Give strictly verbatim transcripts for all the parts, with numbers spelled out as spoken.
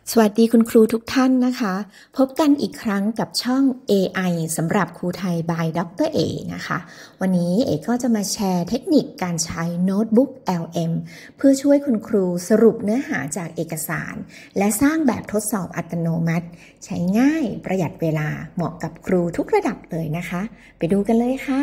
สวัสดีคุณครูทุกท่านนะคะพบกันอีกครั้งกับช่อง เอ ไอ สำหรับครูไทย by ดรเอนะคะวันนี้เอก็จะมาแชร์เทคนิคการใช้โน้ตบุ๊ก แอล เอ็ม เพื่อช่วยคุณครูสรุปเนื้อหาจากเอกสารและสร้างแบบทดสอบอัตโนมัติ ใช้ง่ายประหยัดเวลาเหมาะกับครูทุกระดับเลยนะคะไปดูกันเลยค่ะ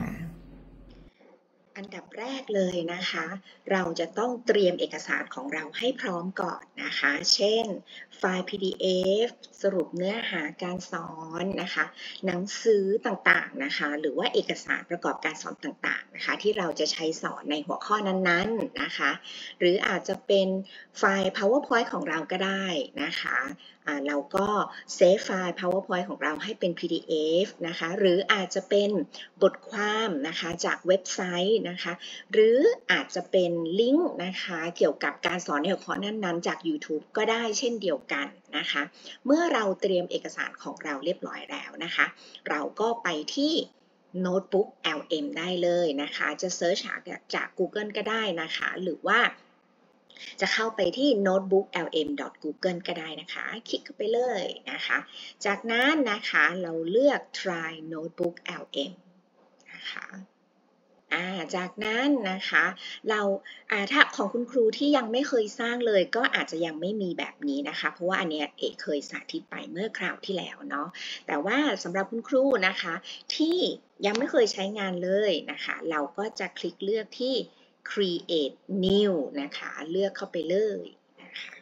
อันดับแรกเลยนะคะเราจะต้องเตรียมเอกสารของเราให้พร้อมก่อนนะคะเช่นไฟล์ พี ดี เอฟ สรุปเนื้อหาการสอนนะคะหนังสือต่างๆนะคะหรือว่าเอกสารประกอบการสอนต่างๆนะคะที่เราจะใช้สอนในหัวข้อนั้นๆนะคะหรืออาจจะเป็นไฟล์ PowerPoint ของเราก็ได้นะคะเราก็เซฟไฟล์ PowerPoint ของเราให้เป็น พี ดี เอฟ นะคะหรืออาจจะเป็นบทความนะคะจากเว็บไซต์นะคะหรืออาจจะเป็นลิงก์นะคะเกี่ยวกับการสอนในหัวข้อนั้นๆจาก YouTube ก็ได้เช่นเดียวกันนะคะเมื่อเราเตรียมเอกสารของเราเรียบร้อยแล้วนะคะเราก็ไปที่โน้ตบุ๊ก แอล เอ็ม ได้เลยนะคะจะเซิร์ชหาจาก Google ก็ได้นะคะหรือว่าจะเข้าไปที่ โน้ตบุ๊ก แอล เอ็ม ดอท กูเกิล ก็ได้นะคะคลิกเข้าไปเลยนะคะจากนั้นนะคะเราเลือก try notebook แอล เอ็ม นะคะจากนั้นนะคะเราถ้าของคุณครูที่ยังไม่เคยสร้างเลยก็อาจจะยังไม่มีแบบนี้นะคะเพราะว่าอันเนี้ยเอกเคยสาธิตไปเมื่อคราวที่แล้วเนาะแต่ว่าสำหรับคุณครูนะคะที่ยังไม่เคยใช้งานเลยนะคะเราก็จะคลิกเลือกที่ create new นะคะเลือกเข้าไปเลยนะคะ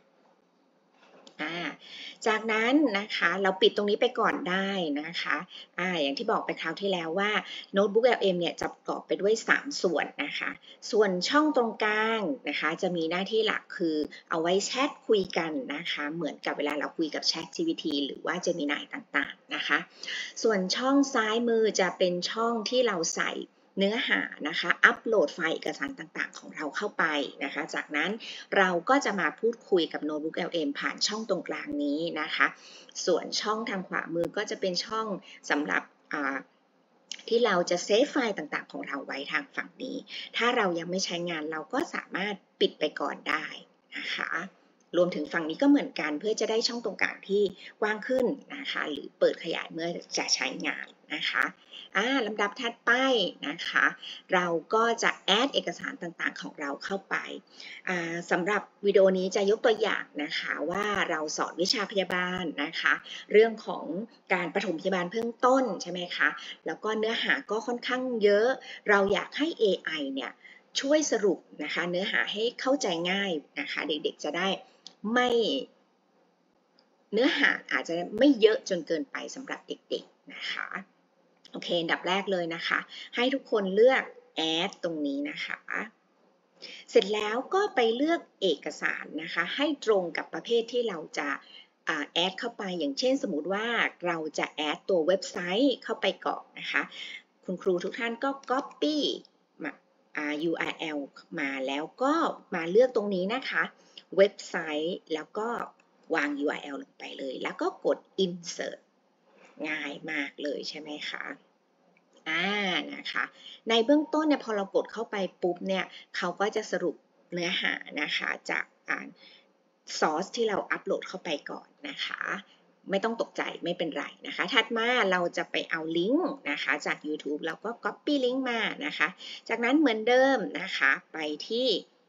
จากนั้นนะคะเราปิดตรงนี้ไปก่อนได้นะคะอ่าอย่างที่บอกไปคราวที่แล้วว่าโน้ตบุ๊ก แอล เอ็ม เนี่ยจะประกอบไปด้วยสามส่วนนะคะส่วนช่องตรงกลางนะคะจะมีหน้าที่หลักคือเอาไว้แชทคุยกันนะคะเหมือนกับเวลาเราคุยกับ แชท จี พี ที หรือว่า Gemini ต่างๆนะคะส่วนช่องซ้ายมือจะเป็นช่องที่เราใส่เนื้อหานะคะอัปโหลดไฟล์เอกสารต่างๆของเราเข้าไปนะคะจากนั้นเราก็จะมาพูดคุยกับโน้ตบุ๊ก แอล เอ็ม ผ่านช่องตรงกลางนี้นะคะส่วนช่องทางขวามือก็จะเป็นช่องสำหรับที่เราจะเซฟไฟล์ต่างๆของเราไว้ทางฝั่งนี้ถ้าเรายังไม่ใช้งานเราก็สามารถปิดไปก่อนได้นะคะรวมถึงฝั่งนี้ก็เหมือนกันเพื่อจะได้ช่องตรงกลางที่กว้างขึ้นนะคะหรือเปิดขยายเมื่อจะใช้งานนะคะลำดับถัดไปนะคะเราก็จะแอดเอกสารต่างๆของเราเข้าไปสำหรับวิดีโอนี้จะยกตัวอย่างนะคะว่าเราสอนวิชาพยาบาลนะคะเรื่องของการปฐมพยาบาลเบื้องต้นใช่ไหมคะแล้วก็เนื้อหาก็ค่อนข้างเยอะเราอยากให้ เอ ไอ เนี่ยช่วยสรุปนะคะเนื้อหาให้เข้าใจง่ายนะคะเด็กๆจะได้ไม่เนื้อหาอาจจะไม่เยอะจนเกินไปสำหรับเด็กๆนะคะโอเคอันดับแรกเลยนะคะให้ทุกคนเลือก add ตรงนี้นะคะเสร็จแล้วก็ไปเลือกเอกสารนะคะให้ตรงกับประเภทที่เราจะแอดเข้าไปอย่างเช่นสมมุติว่าเราจะแอดตัวเว็บไซต์เข้าไปก่อนนะคะคุณครูทุกท่านก็ copy มา ยู อาร์ แอล มาแล้วก็มาเลือกตรงนี้นะคะเว็บไซต์แล้วก็วาง ยู อาร์ แอล ลงไปเลยแล้วก็กด insert ง่ายมากเลยใช่ไหมคะอ่านะคะในเบื้องต้นเนี่ยพอเรากดเข้าไปปุ๊บเนี่ยเขาก็จะสรุปเนื้อหานะคะจากซอสที่เราอัปโหลดเข้าไปก่อนนะคะไม่ต้องตกใจไม่เป็นไรนะคะถัดมาเราจะไปเอาลิงก์นะคะจาก YouTube แล้วก็ copy ลิงก์มานะคะจากนั้นเหมือนเดิมนะคะไปที่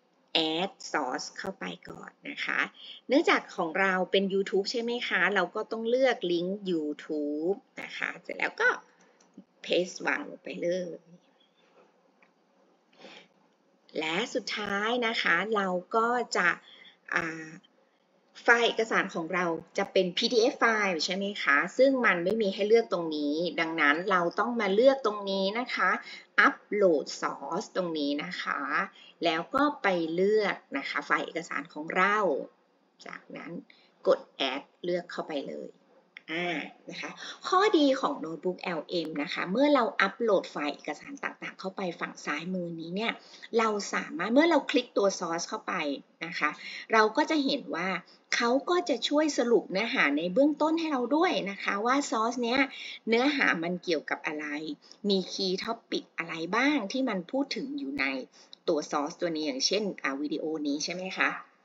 add source เข้าไปก่อนนะคะเนื่องจากของเราเป็น YouTube ใช่ไหมคะเราก็ต้องเลือกลิงก์ YouTube นะคะเสร็จแล้วก็paste วางลงไปเลยและสุดท้ายนะคะเราก็จะไฟล์เอกสารของเราจะเป็น พี ดี เอฟ ไฟล์ใช่ไหมคะซึ่งมันไม่มีให้เลือกตรงนี้ดังนั้นเราต้องมาเลือกตรงนี้นะคะอัปโหลดซอสตรงนี้นะคะแล้วก็ไปเลือกนะคะไฟล์เอกสารของเราจากนั้นกด add เลือกเข้าไปเลยนะคะข้อดีของโน้ตบุ๊ก แอล เอ็ม นะคะเมื่อเราอัปโหลดไฟล์เอกสารต่างๆเข้าไปฝั่งซ้ายมือนี้เนี่ยเราสามารถเมื่อเราคลิกตัวซอสเข้าไปนะคะเราก็จะเห็นว่าเขาก็จะช่วยสรุปเนื้อหาในเบื้องต้นให้เราด้วยนะคะว่าซอสเนี้ยเนื้อหามันเกี่ยวกับอะไรมีคีย์ท็อปิกอะไรบ้างที่มันพูดถึงอยู่ในตัวซอสตัวนี้อย่างเช่นวิดีโอนี้ใช่ไหมคะ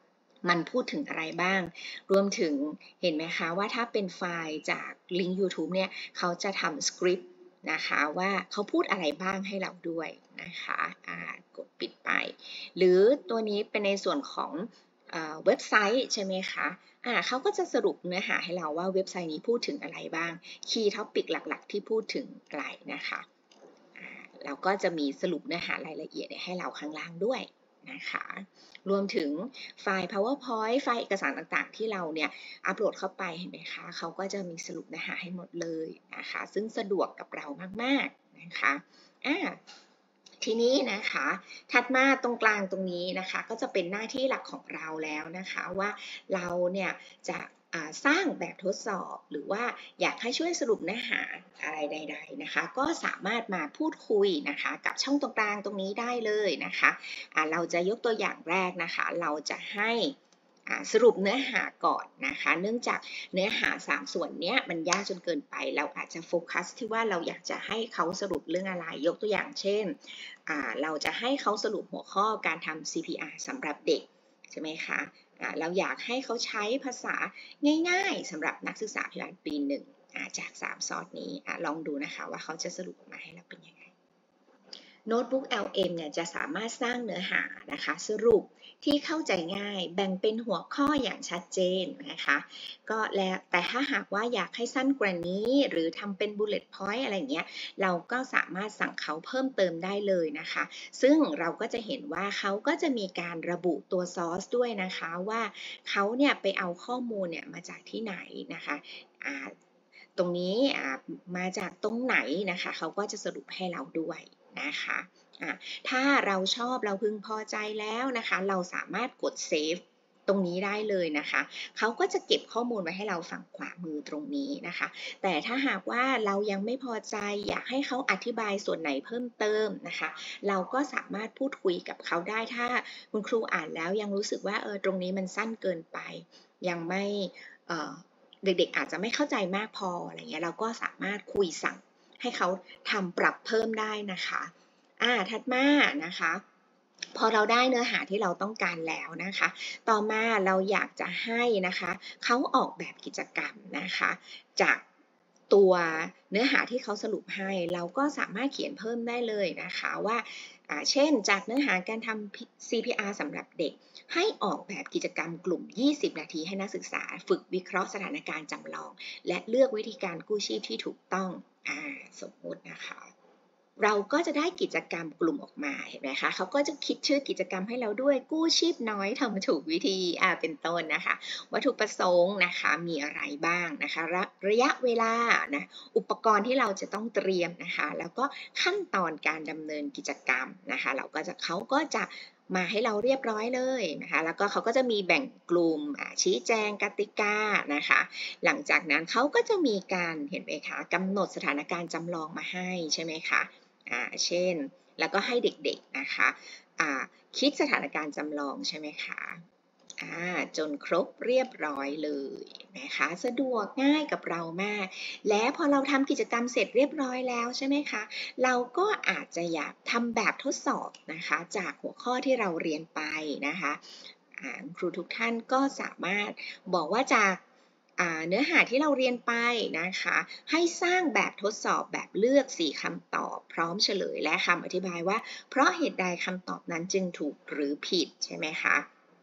มันพูดถึงอะไรบ้างรวมถึงเห็นไหมคะว่าถ้าเป็นไฟล์จากลิงก์ YouTube เนี่ยเขาจะทำสคริปต์นะคะว่าเขาพูดอะไรบ้างให้เราด้วยนะคะกดปิดไปหรือตัวนี้เป็นในส่วนของเว็บไซต์ใช่ไหมคะเขาก็จะสรุปเนื้อหาให้เราว่าเว็บไซต์นี้พูดถึงอะไรบ้างคีย์ท็อปิกหลักๆที่พูดถึงอะไรนะคะเราก็จะมีสรุปเนื้อหารายละเอียดให้เราข้างล่างด้วยนะคะรวมถึงไฟล์ PowerPoint ไฟล์เอกสารต่างๆที่เราเนี่ยอัปโหลดเข้าไปเห็นไหมคะเขาก็จะมีสรุปเนื้อหาให้หมดเลยนะคะซึ่งสะดวกกับเรามากๆนะคะอ่าทีนี้นะคะถัดมาตรงกลางตรงนี้นะคะก็จะเป็นหน้าที่หลักของเราแล้วนะคะว่าเราเนี่ยจะสร้างแบบทดสอบหรือว่าอยากให้ช่วยสรุปเนื้อหาอะไรใดๆนะคะก็สามารถมาพูดคุยนะคะกับช่องตรงกลางตรงนี้ได้เลยนะคะะเราจะยกตัวอย่างแรกนะคะเราจะให้สรุปเนื้อหาก่อนนะคะเนื่องจากเนื้อหาสามส่วนนี้มันยากจนเกินไปเราอาจจะโฟกัสที่ว่าเราอยากจะให้เขาสรุปเรื่องอะไรยกตัวอย่างเช่นเราจะให้เขาสรุปหัวข้อการทำ ซี พี อาร์ สำหรับเด็กใช่ไหมคะเราอยากให้เขาใช้ภาษาง่ายๆสำหรับนักศึกษาพยาบาลปีหนึ่งจากสามซอสนี้ลองดูนะคะว่าเขาจะสรุปออกมาให้เราเป็นยังไงโน้ตบุ๊ก แอล เอ็ม เนี่ยจะสามารถสร้างเนื้อหานะคะสรุปที่เข้าใจง่ายแบ่งเป็นหัวข้ออย่างชัดเจนนะคะก็แล้วแต่ถ้าหากว่าอยากให้สั้นกว่านี้หรือทำเป็น bullet point อะไรอย่างเงี้ยเราก็สามารถสั่งเขาเพิ่มเติมได้เลยนะคะซึ่งเราก็จะเห็นว่าเขาก็จะมีการระบุตัวซอสด้วยนะคะว่าเขาเนี่ยไปเอาข้อมูลเนี่ยมาจากที่ไหนนะคะตรงนี้มาจากตรงไหนนะคะเขาก็จะสรุปให้เราด้วยนะคะถ้าเราชอบเราพึงพอใจแล้วนะคะเราสามารถกดเซฟตรงนี้ได้เลยนะคะเขาก็จะเก็บข้อมูลไว้ให้เราฝั่งขวามือตรงนี้นะคะแต่ถ้าหากว่าเรายังไม่พอใจอยากให้เขาอธิบายส่วนไหนเพิ่มเติมนะคะเราก็สามารถพูดคุยกับเขาได้ถ้าคุณครูอ่านแล้วยังรู้สึกว่าเออตรงนี้มันสั้นเกินไปยังไม่เอ่อเด็กๆอาจจะไม่เข้าใจมากพออะไรเงี้ยเราก็สามารถคุยสั่งให้เขาทำปรับเพิ่มได้นะคะอ่าถัดมานะคะพอเราได้เนื้อหาที่เราต้องการแล้วนะคะต่อมาเราอยากจะให้นะคะเขาออกแบบกิจกรรมนะคะจากตัวเนื้อหาที่เขาสรุปให้เราก็สามารถเขียนเพิ่มได้เลยนะคะว่าเช่นจากเนื้อหาการทำ ซี พี อาร์ สำหรับเด็กให้ออกแบบกิจกรรมกลุ่มยี่สิบนาทีให้นักศึกษาฝึกวิเคราะห์สถานการณ์จำลองและเลือกวิธีการกู้ชีพที่ถูกต้องอ่าสมมุตินะคะเราก็จะได้กิจกรรมกลุ่มออกมาเห็นไหมคะเขาก็จะคิดชื่อกิจกรรมให้เราด้วยกู้ชีพน้อยทำถูกวิธีอ่าเป็นต้นนะคะวัตถุประสงค์นะคะมีอะไรบ้างนะคะระยะเวลานะอุปกรณ์ที่เราจะต้องเตรียมนะคะแล้วก็ขั้นตอนการดำเนินกิจกรรมนะคะเราก็จะเขาก็จะมาให้เราเรียบร้อยเลยนะคะแล้วก็เขาก็จะมีแบ่งกลุ่มชี้แจงกติกานะคะหลังจากนั้นเขาก็จะมีการเห็นไหมคะกำหนดสถานการณ์จำลองมาให้ใช่ไหมคะอ่าเช่นแล้วก็ให้เด็กๆนะคะอ่าคิดสถานการณ์จำลองใช่ไหมคะอ่าจนครบเรียบร้อยเลยนะคะสะดวกง่ายกับเรามากและพอเราทำกิจกรรมเสร็จเรียบร้อยแล้วใช่ไหมคะเราก็อาจจะอยากทำแบบทดสอบนะคะจากหัวข้อที่เราเรียนไปนะคะครูทุกท่านก็สามารถบอกว่าจากเนื้อหาที่เราเรียนไปนะคะให้สร้างแบบทดสอบแบบเลือกสี่คำตอบพร้อมเฉลยและคำอธิบายว่าเพราะเหตุใดคำตอบนั้นจึงถูกหรือผิดใช่ไหมคะ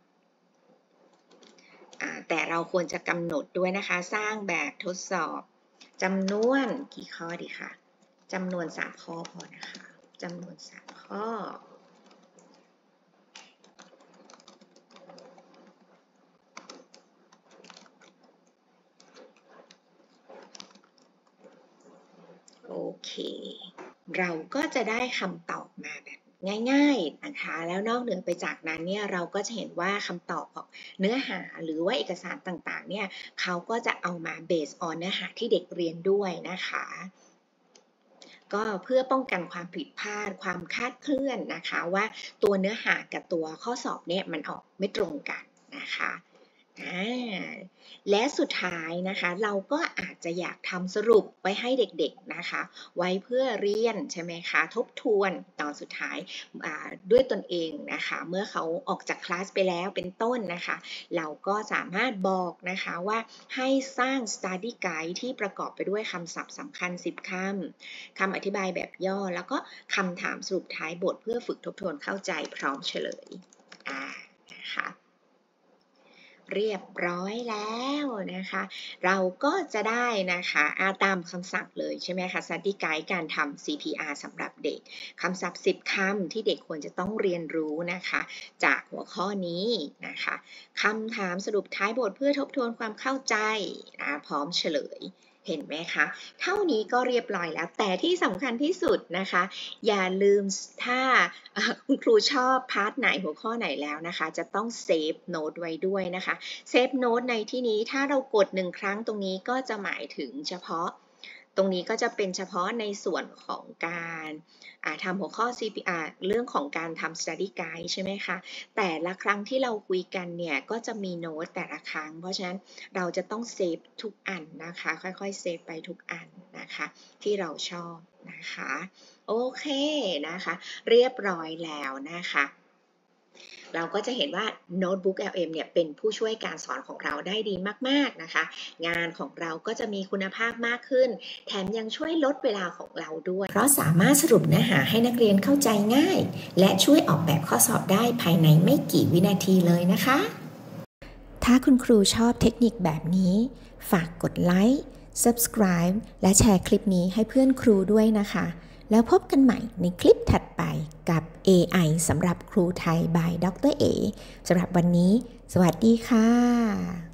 แต่เราควรจะกำหนดด้วยนะคะสร้างแบบทดสอบจำนวนกี่ข้อดีคะจำนวนสามข้อพอนะคะจำนวนสามข้อโอเคเราก็จะได้คำตอบมาแบบง่ายๆนะคะแล้วนอกเหนือไปจากนั้นเนี่ยเราก็จะเห็นว่าคำตอบของเนื้อหาหรือว่าเอกสารต่างๆเนี่ยเขาก็จะเอามา based on เนื้อหาที่เด็กเรียนด้วยนะคะก็เพื่อป้องกันความผิดพลาดความคลาดเคลื่อนนะคะว่าตัวเนื้อหากับตัวข้อสอบเนี่ยมันออกไม่ตรงกันนะคะอ่าและสุดท้ายนะคะเราก็อาจจะอยากทำสรุปไว้ให้เด็กๆนะคะไว้เพื่อเรียนใช่ไหมคะทบทวนตอนสุดท้ายด้วยตนเองนะคะเมื่อเขาออกจากคลาสไปแล้วเป็นต้นนะคะเราก็สามารถบอกนะคะว่าให้สร้าง study guide ที่ประกอบไปด้วยคำศัพท์สำคัญสิบคำคำอธิบายแบบย่อแล้วก็คำถามสรุปท้ายบทเพื่อฝึกทบทวนเข้าใจพร้อมเฉลยอ่านะคะเรียบร้อยแล้วนะคะเราก็จะได้นะคะตามคำสั่งเลยใช่ไหมคะ Study Guide การทำ ซี พี อาร์ สำหรับเด็กคำศัพท์สิบคำที่เด็กควรจะต้องเรียนรู้นะคะจากหัวข้อนี้นะคะคำถามสรุปท้ายบทเพื่อทบทวนความเข้าใจนะพร้อมเฉลยเห็นไหมคะเท่านี้ก็เรียบร้อยแล้วแต่ที่สำคัญที่สุดนะคะอย่าลืมถ้าคุณครูชอบพาร์ทไหนหัวข้อไหนแล้วนะคะจะต้องเซฟโน้ตไว้ด้วยนะคะเซฟโน้ตในที่นี้ถ้าเรากดหนึ่งครั้งตรงนี้ก็จะหมายถึงเฉพาะตรงนี้ก็จะเป็นเฉพาะในส่วนของการทำหัวข้อ ซี พี อาร์ เรื่องของการทำ study guide ใช่ไหมคะแต่ละครั้งที่เราคุยกันเนี่ยก็จะมีโน้ตแต่ละครั้งเพราะฉะนั้นเราจะต้องเซฟทุกอันนะคะค่อยๆเซฟไปทุกอันนะคะที่เราชอบนะคะโอเคนะคะเรียบร้อยแล้วนะคะเราก็จะเห็นว่า Notebook แอล เอ็ม เนี่ยเป็นผู้ช่วยการสอนของเราได้ดีมากๆนะคะงานของเราก็จะมีคุณภาพมากขึ้นแถมยังช่วยลดเวลาของเราด้วยเพราะสามารถสรุปเนื้อหาให้นักเรียนเข้าใจง่ายและช่วยออกแบบข้อสอบได้ภายในไม่กี่วินาทีเลยนะคะถ้าคุณครูชอบเทคนิคแบบนี้ฝากกดไลค์ Subscribe และแชร์คลิปนี้ให้เพื่อนครูด้วยนะคะแล้วพบกันใหม่ในคลิปถัดไปกับ เอ ไอ สำหรับครูไทย by ดร เอ สำหรับวันนี้สวัสดีค่ะ